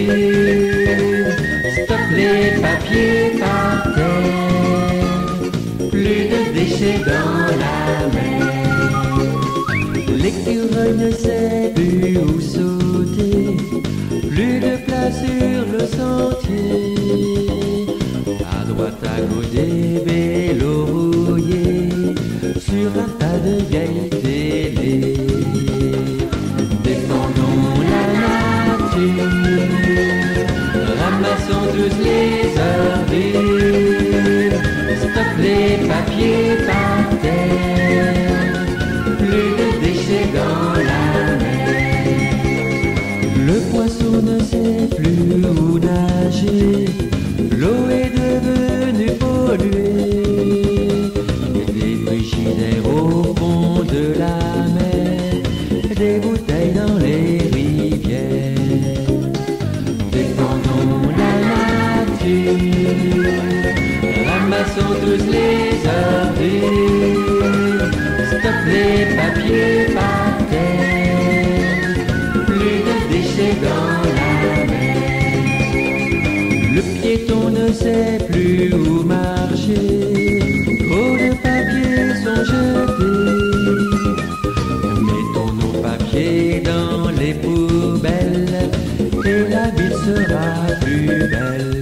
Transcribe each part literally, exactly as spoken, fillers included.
ordures, stop les papiers par terre, plus de déchets dans la mer. L'écureuil ne sait plus où sauter, plus de place sur le sentier. À droite, à gauche, des vélos rouillés sur un tas de vieilles télé. Défendons la nature, ramassons tous les ordures, stop les papiers par terre, plus de déchets dans la mer. Le poisson ne sait plus où nager, l'eau est devenue polluée, des frigidaires au fond de la mer, des bouteilles dans les rivières. Défendons la nature, ramassons tous les ordures, stop les papiers par terre, plus de déchets dans la mer. Le piéton ne sait plus où marcher, trop de papiers sont jetés. Mettons nos papiers dans les poubelles et la ville sera plus belle.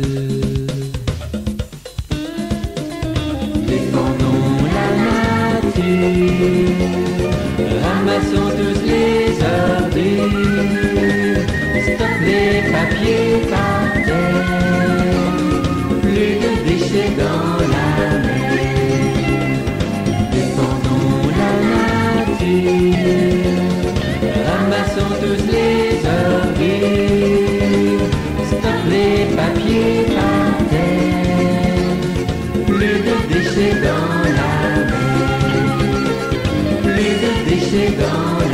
Défendons la nature, ramassons tous les ordures, stop les papiers par terre, plus de déchets dans la mer. Défendons la nature, ramassons tous les ordures, stop les papiers par terre, plus de déchets dans la mer, plus de déchets dans la mer.